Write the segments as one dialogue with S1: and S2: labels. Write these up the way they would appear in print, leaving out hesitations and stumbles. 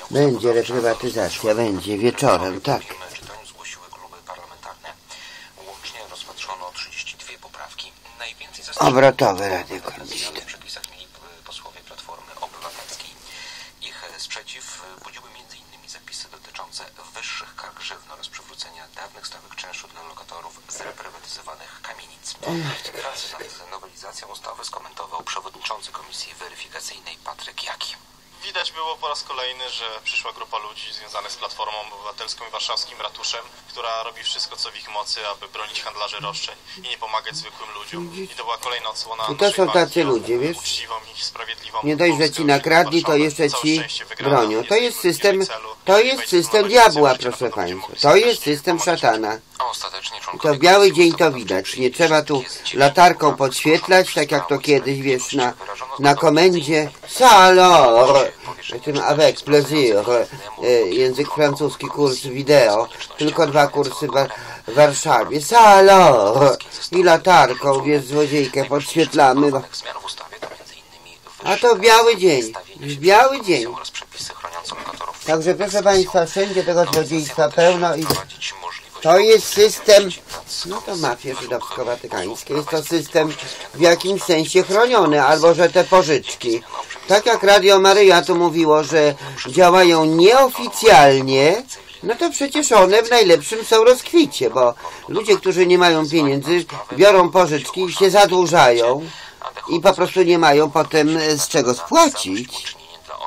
S1: Będzie reprywatyzacja, będzie wieczorem, tak.
S2: Zgłosiły kluby parlamentarne. Łącznie rozpatrzono 32 poprawki. Najwięcej
S1: Obrotowe Radio Koncita.
S2: w przepisach mieli posłowie Platformy Obywatelskiej. Ich sprzeciw budziły m.in. zapisy dotyczące wyższych kar grzywny oraz przywrócenia dawnych stawek czynszu dla lokatorów zreprywatyzowanych kamienic. Prace nad nowelizacją ustawy skomentował przewodniczący Komisji Weryfikacyjnej Patryk Jaki.
S3: Widać było po raz kolejny, że przyszła grupa ludzi związanych z Platformą Obywatelską i warszawskim ratuszem, która robi wszystko, co w ich mocy, aby bronić handlarzy roszczeń i nie pomagać zwykłym ludziom. I to była kolejna odsłona
S1: I to są tacy ludzie, wiesz?
S3: uczciwą i sprawiedliwą.
S1: Nie dość, że ci nakradli, to jeszcze ci bronią. To jest system diabła, proszę państwa. To jest system szatana. To w biały dzień to widać. Nie trzeba tu latarką podświetlać, tak jak to kiedyś, wiesz, na komendzie. Salor! Tym avec plaisir. Język francuski, kurs wideo. Tylko 2 kursy w Warszawie. Salor! I latarką, wiesz, złodziejkę podświetlamy. A to w biały dzień. W biały dzień. Także proszę państwa, wszędzie tego złodziejstwa pełno i to jest system, no to mafia żydowsko-watykańskie, jest to system w jakimś sensie chroniony, albo że te pożyczki, tak jak Radio Maryja tu mówiło, że działają nieoficjalnie, no to przecież one w najlepszym są rozkwicie, bo ludzie, którzy nie mają pieniędzy, biorą pożyczki i się zadłużają i po prostu nie mają potem z czego spłacić.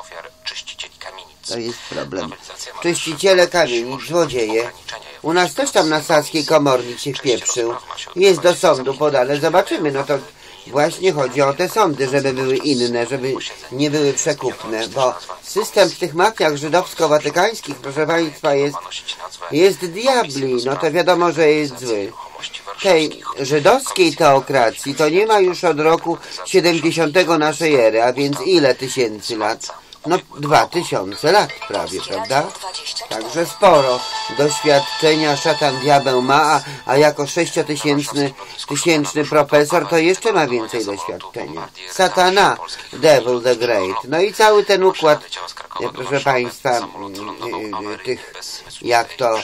S1: To jest problem. Czyściciele kamienic, złodzieje. U nas też tam na Saskiej komornik się wpieprzył. Jest do sądu podane. Zobaczymy. No to właśnie chodzi o te sądy, żeby były inne, żeby nie były przekupne, bo system w tych mafiach żydowsko-watykańskich, proszę państwa, jest diabli. No to wiadomo, że jest zły. Tej żydowskiej teokracji to nie ma już od roku 70 naszej ery, a więc ile tysięcy lat? No 2000 lat prawie, prawda? Także sporo doświadczenia szatan diabeł ma, a jako 6000-tysięczny profesor to jeszcze ma więcej doświadczenia. Satana, Devil the Great. No i cały ten układ, proszę państwa, tych, jak to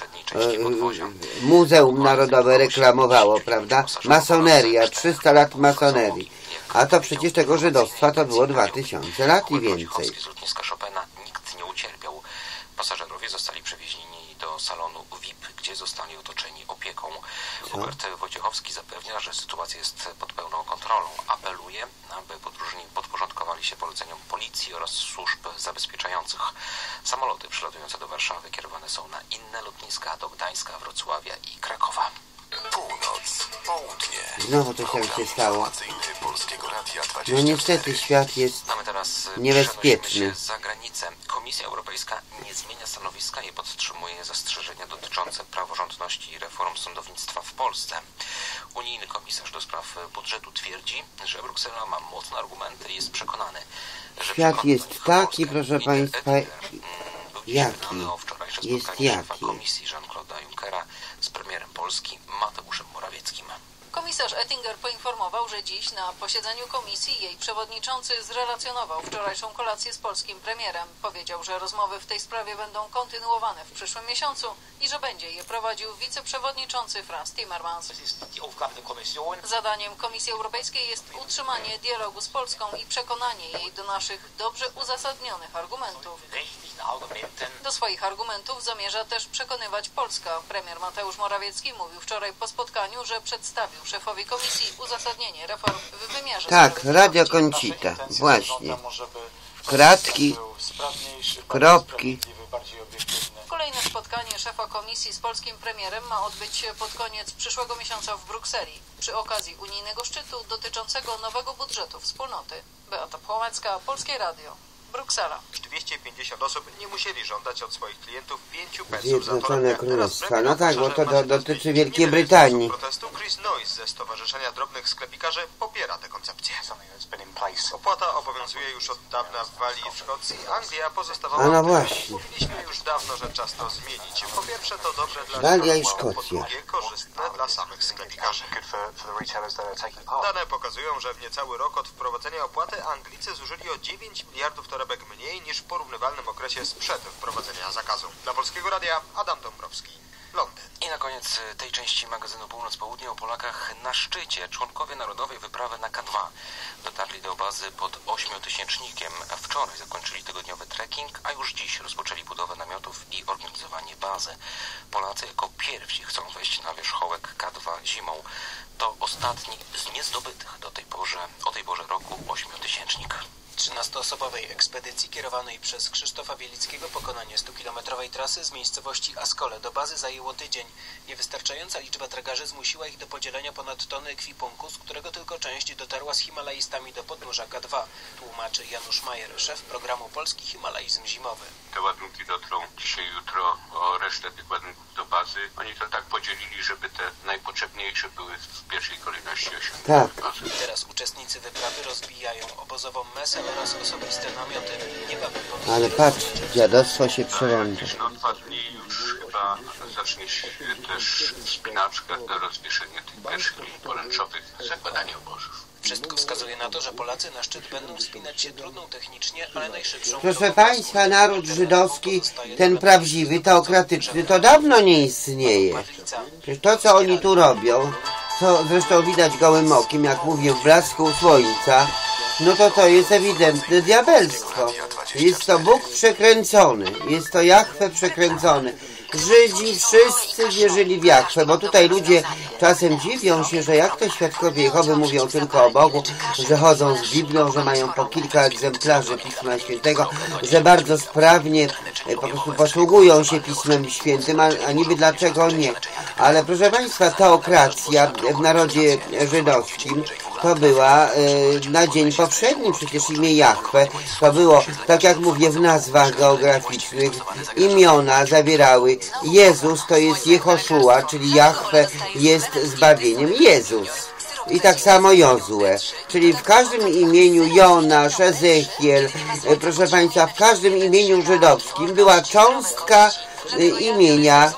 S1: Muzeum Narodowe reklamowało, prawda? Masoneria, 300 lat masonerii. A to przecież tego żydostwa to było 2000 lat i więcej.
S2: Z lotniska Chopina nikt nie ucierpiał. Pasażerowie zostali przewiezieni do salonu VIP, gdzie zostali otoczeni opieką. Hubert Wojciechowski zapewnia, że sytuacja jest pod pełną kontrolą. Apeluje, aby podróżni podporządkowali się poleceniom policji oraz służb zabezpieczających. Samoloty przylatujące do Warszawy kierowane są na inne lotniska, do Gdańska, Wrocławia i Krakowa.
S4: Północ, południe.
S1: Znowu coś tam się stało. No niestety świat jest niebezpieczny.
S2: Za granicę. Komisja Europejska nie zmienia stanowiska i podtrzymuje zastrzeżenia dotyczące praworządności i reform sądownictwa w Polsce. Unijny komisarz do spraw budżetu twierdzi, że Bruksela ma mocne argumenty i jest przekonany, że
S1: świat jest taki, proszę państwa, jaki jest jaki.
S2: Komisji Jean-Claude'a Junckera z premierem Polski Mateuszem Morawieckim.
S5: Komisarz Oettinger poinformował, że dziś na posiedzeniu komisji jej przewodniczący zrelacjonował wczorajszą kolację z polskim premierem. Powiedział, że rozmowy w tej sprawie będą kontynuowane w przyszłym miesiącu i że będzie je prowadził wiceprzewodniczący Frans Timmermans. Zadaniem Komisji Europejskiej jest utrzymanie dialogu z Polską i przekonanie jej do naszych dobrze uzasadnionych argumentów. Do swoich argumentów zamierza też przekonywać Polska. Premier Mateusz Morawiecki mówił wczoraj po spotkaniu, że przedstawił szefowi komisji uzasadnienie reform w wymiarze
S1: tak, Radio Koncita, właśnie. Kratki, kropki.
S5: Kolejne spotkanie szefa komisji z polskim premierem ma odbyć się pod koniec przyszłego miesiąca w Brukseli, przy okazji unijnego szczytu dotyczącego nowego budżetu wspólnoty. Beata Płomecka, Polskie Radio. Bruksela.
S6: 250 osób nie musieli żądać od swoich klientów 5 pensów
S1: Zjednoczone Królestwa. No tak, bo to dotyczy Wielkiej Brytanii.
S6: Protestu Chris Noyes ze Stowarzyszenia Drobnych Sklepikarzy popiera tę koncepcję. Opłata obowiązuje już od dawna w Walii i w Szkocji. Anglia pozostawała...
S1: A no właśnie.
S6: Mówiliśmy już dawno, że czas to zmienić. Po pierwsze to dobre dla
S1: Walia i
S6: szkoły, po
S1: Szkocja.
S6: drugie korzystne dla samych sklepikarzy. Dane pokazują, że w niecały rok od wprowadzenia opłaty Anglicy zużyli o 9 miliardów torebek torebek mniej niż w porównywalnym okresie sprzed wprowadzenia zakazu. Dla Polskiego Radia Adam Dąbrowski, Londyn.
S2: I na koniec tej części magazynu Północ-Południe o Polakach na szczycie. Członkowie Narodowej Wyprawy na K2 dotarli do bazy pod 8-tysięcznikiem. Wczoraj zakończyli tygodniowy trekking, a już dziś rozpoczęli budowę namiotów i organizowanie bazy. Polacy jako pierwsi chcą wejść na wierzchołek K2 zimą. To ostatni z niezdobytych o tej porze roku 8-tysięcznik.
S7: 13-osobowej ekspedycji kierowanej przez Krzysztofa Wielickiego pokonanie 100-kilometrowej trasy z miejscowości Askole do bazy zajęło tydzień. Niewystarczająca liczba tragarzy zmusiła ich do podzielenia ponad tony ekwipunku, z którego tylko część dotarła z Himalajstami do podnóża K2, tłumaczy Janusz Majer, szef programu Polski Himalajzm Zimowy.
S8: Te ładunki dotrą dzisiaj, jutro, o resztę tych ładunków do bazy. Oni to tak podzielili, żeby te najpotrzebniejsze były w pierwszej kolejności osiągnięte bazy.
S7: Teraz uczestnicy wyprawy rozbijają obozową mesę oraz osobiste namioty. Niebawem
S1: Ale patrz, dziadostwo się przełącza.
S8: No 2 dni już chyba zacznie się też wspinaczka do rozwieszenia tych pierwszych linii poręczowych, zakładanie obozów.
S7: Wszystko wskazuje na to, że Polacy na szczyt będą wspinać się trudną technicznie, ale najszybszą...
S1: Proszę Państwa, naród żydowski, ten prawdziwy, teokratyczny, to dawno nie istnieje. To, co oni tu robią, co zresztą widać gołym okiem, jak mówię, w blasku słońca, no to jest ewidentne diabelstwo. Jest to Bóg przekręcony, jest to Jahwe przekręcony. Żydzi wszyscy wierzyli w Jahwe, bo tutaj ludzie czasem dziwią się, że jak to świadkowie Jehowy mówią tylko o Bogu, że chodzą z Biblią, że mają po kilka egzemplarzy Pisma Świętego, że bardzo sprawnie po prostu posługują się Pismem Świętym, a niby dlaczego nie. Ale proszę Państwa, teokracja w narodzie żydowskim to była na dzień powszedni, przecież imię Jahwe to było, tak jak mówię, w nazwach geograficznych imiona zawierały Jezus to jest Jehoszua, czyli Jahwe jest zbawieniem. Jezus. I tak samo Jozue. Czyli w każdym imieniu Jonasz, Ezechiel, proszę Państwa, w każdym imieniu żydowskim była cząstka imienia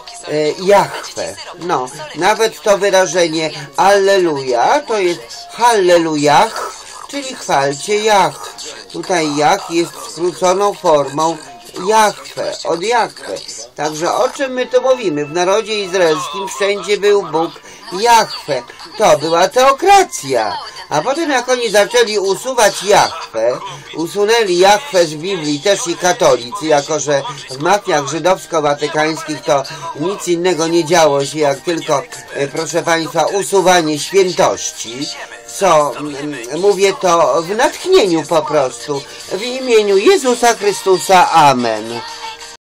S1: Jahwe. No, nawet to wyrażenie Alleluja to jest Hallelujah, czyli chwalcie Jah. Tutaj Jah jest skróconą formą Jahwe, od Jahwe. Także o czym my tu mówimy? W narodzie izraelskim wszędzie był Bóg Jahwe. To była teokracja. A potem jak oni zaczęli usuwać Jahwe, usunęli Jahwe z Biblii też i katolicy, jako że w mafiach żydowsko-watykańskich to nic innego nie działo się, jak tylko, proszę Państwa, usuwanie świętości, co mówię to w natchnieniu po prostu, w imieniu Jezusa Chrystusa. Amen.